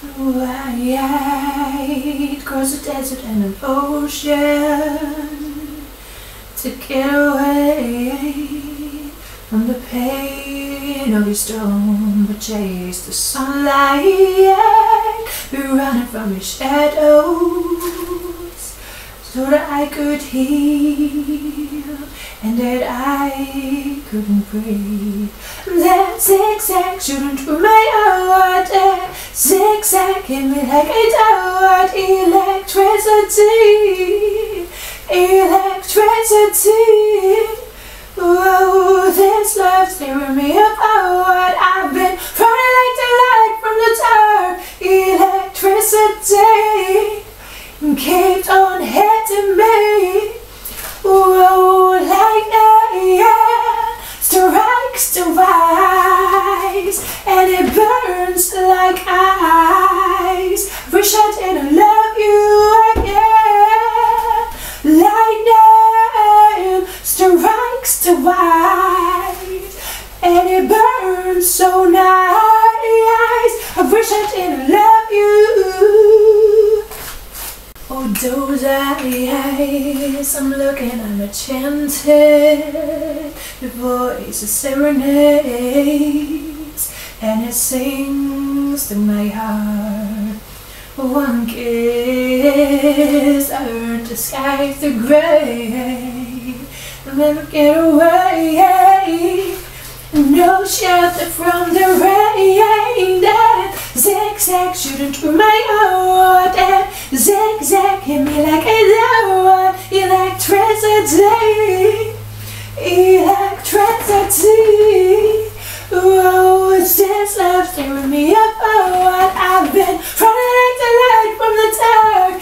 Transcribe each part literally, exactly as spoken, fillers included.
I'd cross the desert and an ocean to get away from the pain of your storm, but chase the sunlight, be running from your shadows, so that I could heal and that I couldn't breathe. That zigzag shooting through my heart, that zigzag hit me like a dart. Electricity, electricity. Oh, this love's tearing me apart. I've been running like the light from the dark. Electricity keeps on hitting me. Oh, lightning strikes the eyes and it burns like ice. Wish I didn't love you again. Lightning strikes the eyes and it burns so nice. I wish I didn't love you. Oh, those eyes, I'm looking, I'm enchanted. Your voice is serenades, and it sings to my heart. One kiss, I heard the skies the gray. I'll never get away. No shelter from the rain. That zigzag shooting through my heart. That zigzag hit me like a dart. Electricity, electricity. Oh, it's this love tearing me apart. I've been running like the light from the dark.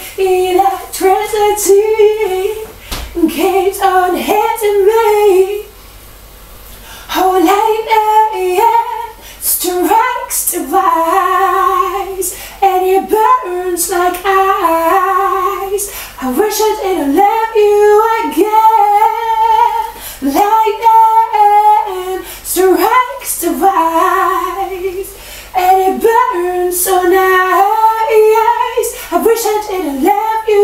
Electricity keeps on hitting me. Oh, lightning strikes the eyes and it burns like ice. I wish I didn't love you again. Lightning strikes the eyes and it burns so nice. I wish I didn't love you.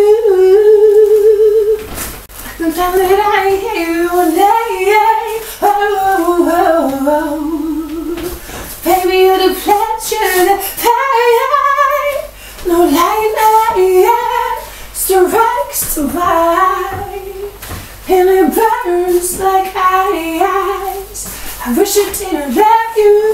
Sometimes that I hear you one day. Oh, oh, oh. Baby, you're the pleasure, the pain. No lightning strikes the light, and it burns like ice. I wish I didn't love you